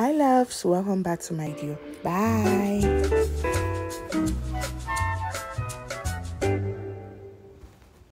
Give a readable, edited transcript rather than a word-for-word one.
Hi loves, welcome back to my video. Bye.